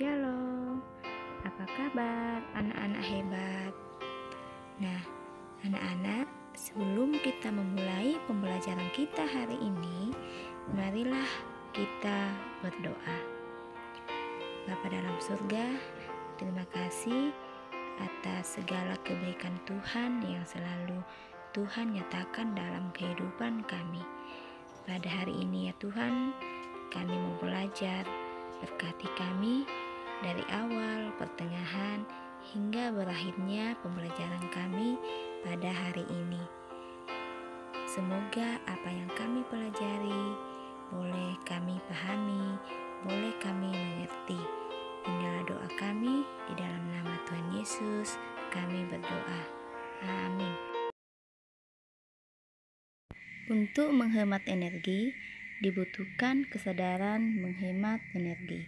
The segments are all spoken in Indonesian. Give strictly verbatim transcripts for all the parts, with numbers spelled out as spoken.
Shalom, apa kabar anak-anak hebat? Nah, anak-anak, sebelum kita memulai pembelajaran kita hari ini, marilah kita berdoa. Bapa dalam surga, terima kasih atas segala kebaikan Tuhan yang selalu Tuhan nyatakan dalam kehidupan kami. Pada hari ini ya Tuhan, kami mau belajar. Berkati kami dari awal, pertengahan, hingga berakhirnya pembelajaran kami pada hari ini. Semoga apa yang kami pelajari boleh kami pahami, boleh kami mengerti. Inilah doa kami di dalam nama Tuhan Yesus. Kami berdoa. Amin. Untuk menghemat energi, dibutuhkan kesadaran menghemat energi.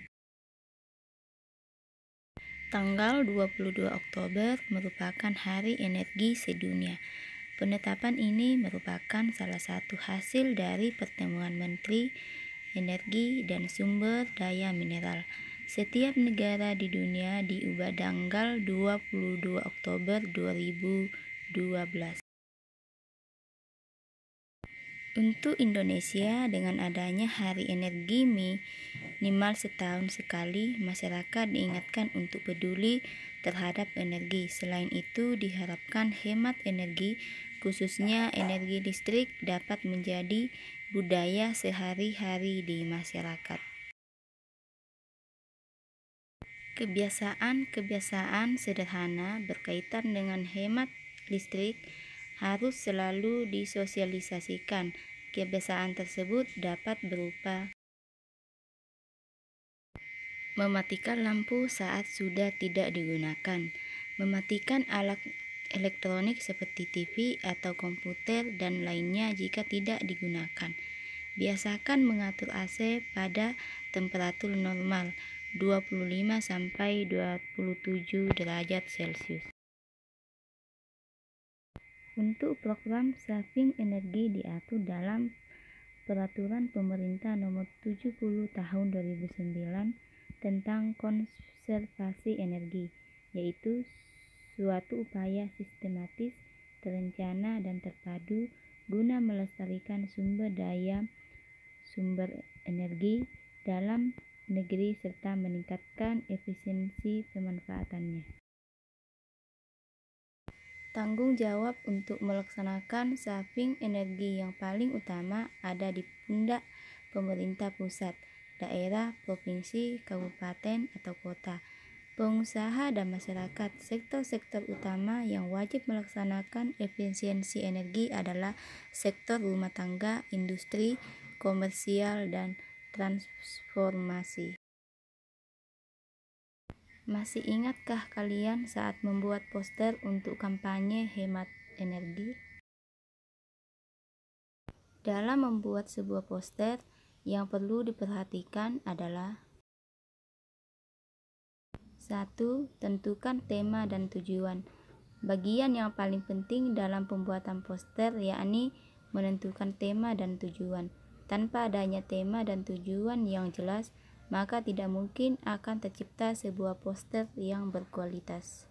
Tanggal dua puluh dua Oktober merupakan Hari Energi Sedunia. Penetapan ini merupakan salah satu hasil dari pertemuan Menteri Energi dan Sumber Daya Mineral. Setiap negara di dunia diubah tanggal dua puluh dua Oktober dua ribu dua belas. Untuk Indonesia, dengan adanya Hari Energi minimal setahun sekali, masyarakat diingatkan untuk peduli terhadap energi. Selain itu, diharapkan hemat energi, khususnya energi listrik, dapat menjadi budaya sehari-hari di masyarakat. Kebiasaan-kebiasaan sederhana berkaitan dengan hemat listrik harus selalu disosialisasikan. Kebiasaan tersebut dapat berupa mematikan lampu saat sudah tidak digunakan, mematikan alat elektronik seperti T V atau komputer dan lainnya jika tidak digunakan. Biasakan mengatur A C pada temperatur normal dua puluh lima sampai dua puluh tujuh derajat Celcius. Untuk program saving energi diatur dalam Peraturan Pemerintah Nomor tujuh puluh Tahun dua ribu sembilan tentang konservasi energi, yaitu suatu upaya sistematis, terencana, dan terpadu guna melestarikan sumber daya sumber energi dalam negeri serta meningkatkan efisiensi pemanfaatannya. Tanggung jawab untuk melaksanakan saving energi yang paling utama ada di pundak pemerintah pusat, daerah, provinsi, kabupaten, atau kota, pengusaha, dan masyarakat. Sektor-sektor utama yang wajib melaksanakan efisiensi energi adalah sektor rumah tangga, industri, komersial, dan transformasi. Masih ingatkah kalian saat membuat poster untuk kampanye hemat energi? Dalam membuat sebuah poster, yang perlu diperhatikan adalah satu. Tentukan tema dan tujuan. Bagian yang paling penting dalam pembuatan poster yakni menentukan tema dan tujuan. Tanpa adanya tema dan tujuan yang jelas, maka tidak mungkin akan tercipta sebuah poster yang berkualitas.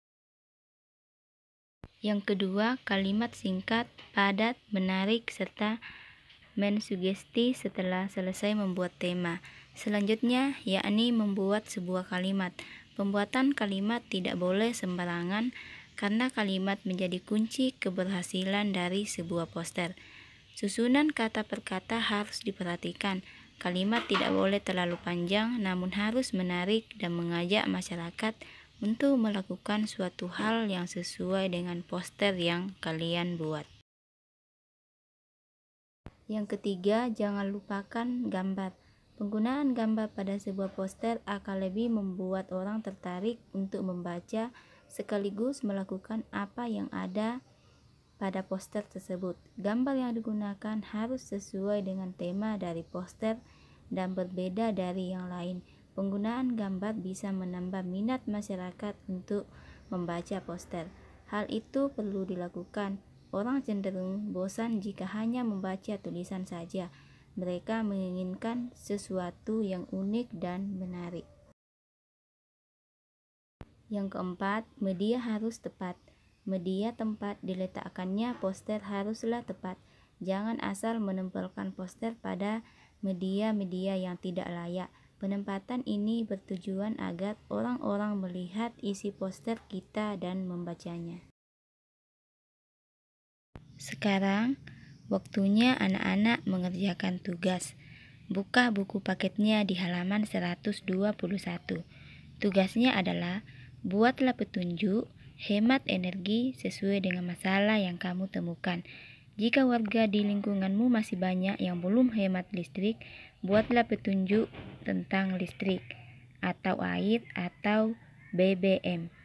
Yang kedua, kalimat singkat, padat, menarik, serta mensugesti setelah selesai membuat tema. Selanjutnya, yakni membuat sebuah kalimat. Pembuatan kalimat tidak boleh sembarangan karena kalimat menjadi kunci keberhasilan dari sebuah poster. Susunan kata per kata harus diperhatikan. Kalimat tidak boleh terlalu panjang, namun harus menarik dan mengajak masyarakat untuk melakukan suatu hal yang sesuai dengan poster yang kalian buat. Yang ketiga, jangan lupakan gambar. Penggunaan gambar pada sebuah poster akan lebih membuat orang tertarik untuk membaca sekaligus melakukan apa yang ada pada poster tersebut. Gambar yang digunakan harus sesuai dengan tema dari poster dan berbeda dari yang lain. Penggunaan gambar bisa menambah minat masyarakat untuk membaca poster. Hal itu perlu dilakukan. Orang cenderung bosan jika hanya membaca tulisan saja. Mereka menginginkan sesuatu yang unik dan menarik. Yang keempat, media harus tepat. Media tempat diletakkannya poster haruslah tepat. Jangan asal menempelkan poster pada media-media yang tidak layak. Penempatan ini bertujuan agar orang-orang melihat isi poster kita dan membacanya. Sekarang, waktunya anak-anak mengerjakan tugas. Buka buku paketnya di halaman seratus dua puluh satu. Tugasnya adalah buatlah petunjuk hemat energi sesuai dengan masalah yang kamu temukan. Jika warga di lingkunganmu masih banyak yang belum hemat listrik, buatlah petunjuk tentang listrik atau air atau B B M.